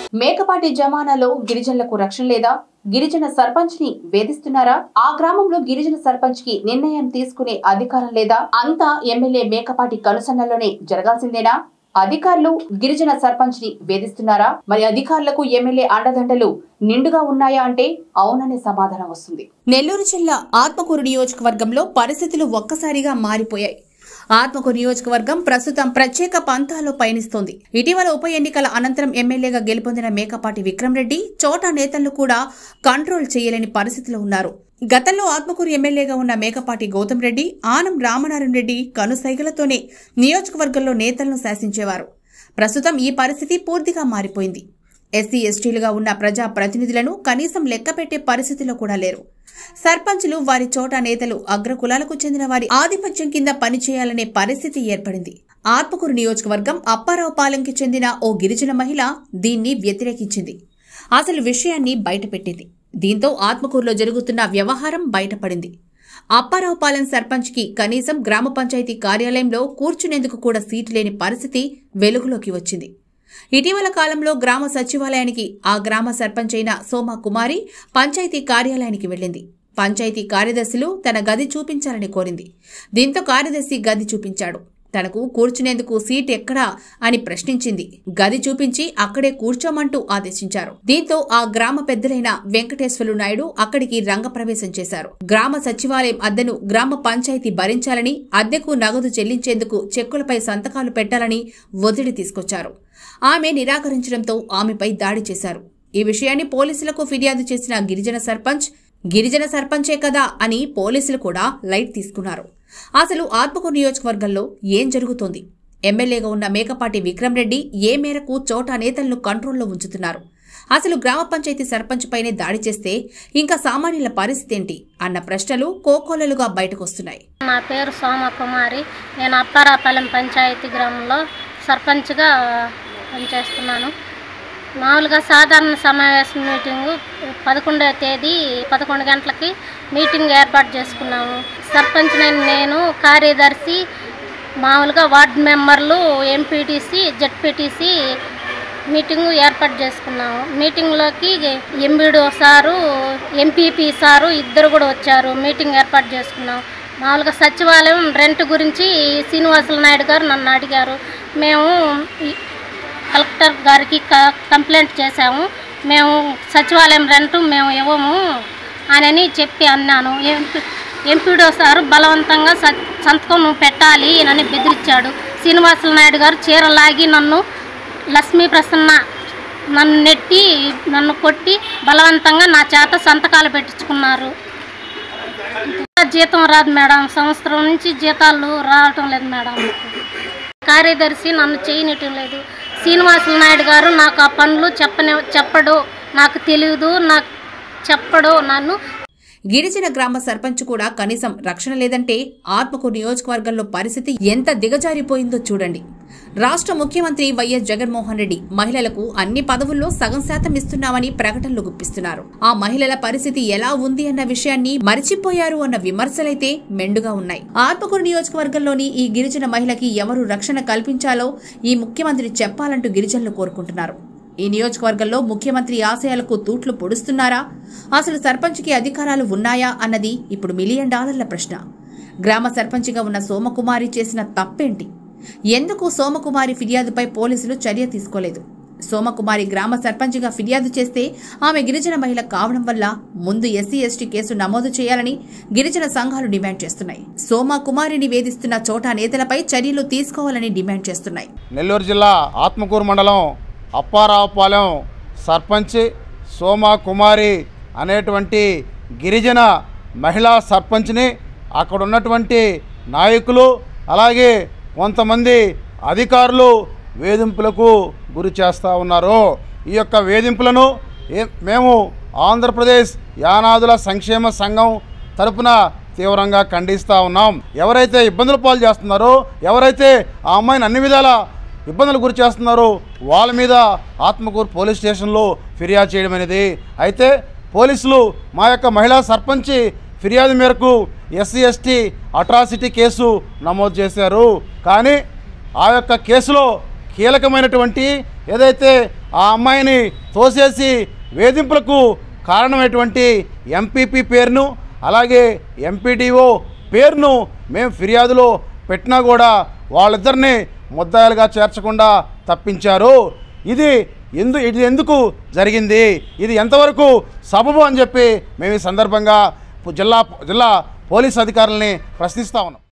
మేకపాటి జమానాలో గిరిజనులకు రక్షణ లేదా? గిరిజన సర్పంచ్ ని వేధిస్తున్నారా? ఆ గ్రామంలో గిరిజన సర్పంచ్ కి నిర్ణయం తీసుకునే అధికారం లేదా? అంతా ఎమ్మెల్యే మేకపాటి కనుసన్నల్లోనే జరగాల్సిందేనా? అధికారులు గిరిజన సర్పంచ్ ని వేధిస్తున్నారా? మరి అధికారులకు ఎమ్మెల్యే అండదండలు నిండుగా ఉన్నాయా అంటే అవుననే సమాధానం వస్తుంది. నెల్లూరు జిల్లా ఆత్మకూరు నియోజకవర్గంలో పరిస్థితులు ఒక్కసారిగా మారిపోయాయి. ఆత్మకూరు నియోజకవర్గం ప్రస్తుతం ప్రత్యేక పంథాలో పయనిస్తోంది. ఇటీవల ఉప ఎన్నికల అనంతరం ఎమ్మెల్యేగా గెలుపొందిన మేకపాటి విక్రమ్ రెడ్డి చోటా నేతలను కూడా కంట్రోల్ చేయలేని పరిస్థితిలో ఉన్నారు. గతంలో ఆత్మకూరు ఎమ్మెల్యేగా ఉన్న మేకపాటి గౌతమ్ రెడ్డి, ఆనం రామనారాయణ రెడ్డి కనుసైగలతోనే నియోజకవర్గంలో నేతలను శాసించేవారు. ప్రస్తుతం ఈ పరిస్థితి పూర్తిగా మారిపోయింది. ఎస్సీ ఎస్టీలుగా ఉన్న ప్రజా ప్రతినిధులను కనీసం లెక్కపెట్టే పరిస్థితిలో కూడా లేరు. సర్పంచులు, వారి చోటా నేతలు అగ్రకులాలకు చెందిన వారి ఆధిపత్యం కింద పనిచేయాలనే పరిస్థితి ఏర్పడింది. ఆత్మకూరు నియోజకవర్గం అప్పారావుపాలెంకి చెందిన ఓ గిరిజన మహిళ దీన్ని వ్యతిరేకించింది. అసలు విషయాన్ని బయటపెట్టింది. దీంతో ఆత్మకూరులో జరుగుతున్న వ్యవహారం బయటపడింది. అప్పారావుపాలెం సర్పంచ్ కి కనీసం గ్రామ పంచాయతీ కార్యాలయంలో కూర్చునేందుకు కూడా సీటు లేని పరిస్థితి వెలుగులోకి వచ్చింది. ఇటీవల కాలంలో గ్రామ సచివాలయానికి ఆ గ్రామ సర్పంచ్ అయిన సోమా కుమారి పంచాయతీ కార్యాలయానికి వెళ్లింది. పంచాయతీ కార్యదర్శులు తన గది చూపించాలని కోరింది. దీంతో కార్యదర్శి గది చూపించాడు. తనకు కూర్చునేందుకు సీట్ ఎక్కడా అని ప్రశ్నించింది. గది చూపించి అక్కడే కూర్చోమంటూ ఆదేశించారు. దీంతో ఆ గ్రామ పెద్దలైన వెంకటేశ్వర్లు నాయుడు అక్కడికి రంగప్రవేశం చేశారు. గ్రామ సచివాలయం అద్దెను గ్రామ పంచాయతీ భరించాలని, అద్దెకు నగదు చెల్లించేందుకు చెక్కులపై సంతకాలు పెట్టాలని ఒత్తిడి తీసుకొచ్చారు. ఆమె నిరాకరించడంతో ఆమెపై దాడి చేశారు. ఈ విషయాన్ని పోలీసులకు ఫిర్యాదు చేసిన గిరిజన సర్పంచే కదా అని పోలీసులు కూడా లైట్ తీసుకున్నారు. అసలు ఆత్మకూరు నియోజకవర్గంలో ఏం జరుగుతోంది? ఎమ్మెల్యేగా ఉన్న మేకపాటి విక్రమ్ రెడ్డి ఏ మేరకు చోటా నేతలను కంట్రోల్లో ఉంచుతున్నారు? అసలు గ్రామ పంచాయతీ సర్పంచ్ పైనే దాడి చేస్తే ఇంకా సామాన్యుల పరిస్థితి ఏంటి అన్న ప్రశ్నలు కోకొల్లలుగా బయటకొస్తున్నాయి. నా పేరు సోమా కుమారి. నేను అప్పారావుపాలెం పంచాయతీ గ్రామంలో సర్పంచ్గా పనిచేస్తున్నాను. మామూలుగా సాధారణ సమావేశం మీటింగు 11వ తేదీ 11 గంటలకి మీటింగ్ ఏర్పాటు చేసుకున్నాము. సర్పంచ్ నేను, కార్యదర్శి, మామూలుగా వార్డు మెంబర్లు, ఎంపీటీసీ, జెడ్పీటీసీ మీటింగు ఏర్పాటు చేసుకున్నాము. మీటింగ్లోకి ఎంబీడో సారు, ఎంపీపీ సారు ఇద్దరు కూడా వచ్చారు. మీటింగ్ ఏర్పాటు చేసుకున్నాము. మామూలుగా సచివాలయం రెంట్ గురించి శ్రీనివాసులు నాయుడు గారు నన్ను అడిగారు. మేము కలెక్టర్ గారికి కంప్లైంట్ చేశాము. మేము సచివాలయం రెంటు మేము ఇవ్వము అని చెప్పి అన్నాను. ఎంపీడో సారు బలవంతంగా సంతకం నువ్వు పెట్టాలి అని బెదిరించాడు. శ్రీనివాసులు నాయుడు గారు చీరలాగి నన్ను లక్ష్మీ ప్రసన్న నన్ను నెట్టి నన్ను కొట్టి బలవంతంగా నా చేత సంతకాలు పెట్టించుకున్నారు. జీతం రాదు మేడం, సంవత్సరం నుంచి జీతాలు రావటం లేదు మేడం. కార్యదర్శి నన్ను చేయనియటం లేదు. శ్రీనివాసులు నాయుడు గారు నాకు ఆ పనులు చెప్పడు, నాకు తెలియదు, నాకు చెప్పడు. నన్ను గిరిజన గ్రామ సర్పంచ్ కూడా కనీసం రక్షణ లేదంటే ఆత్మకూరు నియోజకవర్గంలో పరిస్థితి ఎంత దిగజారిపోయిందో చూడండి. రాష్ట్ర ముఖ్యమంత్రి వైఎస్ జగన్మోహన్ రెడ్డి మహిళలకు అన్ని పదవుల్లో సగం శాతం ఇస్తున్నామని ప్రకటనలు గుప్పిస్తున్నారు. ఆ మహిళల పరిస్థితి ఎలా ఉంది అన్న విషయాన్ని మరిచిపోయారు అన్న విమర్శలైతే మెండుగా ఉన్నాయి. ఆత్మకూరు నియోజకవర్గంలోని ఈ గిరిజన మహిళకి ఎవరు రక్షణ కల్పించాలో ఈ ముఖ్యమంత్రి చెప్పాలంటూ గిరిజనులు కోరుకుంటున్నారు. ఈ నియోజకవర్గంలో ముఖ్యమంత్రి ఆశయాలకు తూట్లు పొడుస్తున్నారా? అసలు సర్పంచ్కి అధికారాలు ఉన్నాయా అన్నది ఇప్పుడు $1 మిలియన్ ప్రశ్న. గ్రామ సర్పంచ్గా ఉన్న సోమకుమారి చేసిన తప్పేంటి? ఎందుకు సోమకుమారి ఫిర్యాదుపై పోలీసులు చర్య తీసుకోలేదు? సోమకుమారి గ్రామ సర్పంచ్గా ఫిర్యాదు చేస్తే ఆమె గిరిజన మహిళ కావడం వల్ల ముందు ఎస్సీ ఎస్టీ కేసు నమోదు చేయాలని గిరిజన సంఘాలు డిమాండ్ చేస్తున్నాయి. సోమకుమారిని వేధిస్తున్న చోటా నేతలపై చర్యలు తీసుకోవాలని డిమాండ్ చేస్తున్నాయి. నెల్లూరు జిల్లా ఆత్మకూరు మండలం అప్పారావుపాలెం సర్పంచ్ సోమా కుమారి అనేటువంటి గిరిజన మహిళా సర్పంచ్ని అక్కడ ఉన్నటువంటి నాయకులు అలాగే కొంతమంది అధికారులు వేధింపులకు గురి చేస్తూ ఉన్నారు. ఈ యొక్క వేధింపులను మేము ఆంధ్రప్రదేశ్ యానాదుల సంక్షేమ సంఘం తరపున తీవ్రంగా ఖండిస్తూ ఉన్నాం. ఎవరైతే ఇబ్బందులు పాలు చేస్తున్నారో, ఎవరైతే ఆ అమ్మాయిని అన్ని విధాల ఇబ్బందులు గురి చేస్తున్నారో వాళ్ళ మీద ఆత్మకూరు పోలీస్ స్టేషన్లో ఫిర్యాదు చేయడం అనేది. అయితే పోలీసులు మా యొక్క మహిళా సర్పంచ్ ఫిర్యాదు మేరకు ఎస్సీ ఎస్టీ అట్రాసిటీ కేసు నమోదు చేశారు. కానీ ఆ యొక్క కేసులో కీలకమైనటువంటి ఏదైతే ఆ అమ్మాయిని తోసేసి వేధింపులకు కారణమైనటువంటి ఎంపీపీ పేరును అలాగే ఎంపీడీఓ పేరును మేము ఫిర్యాదులో పెట్టినా కూడా వాళ్ళిద్దరిని ముద్దాయిలుగా చేర్చకుండా తప్పించారు. ఇది ఎందుకు జరిగింది, ఇది ఎంతవరకు సబబు అని చెప్పి మేము ఈ సందర్భంగా జిల్లా పోలీస్ అధికారులని ప్రశ్నిస్తూ ఉన్నాం.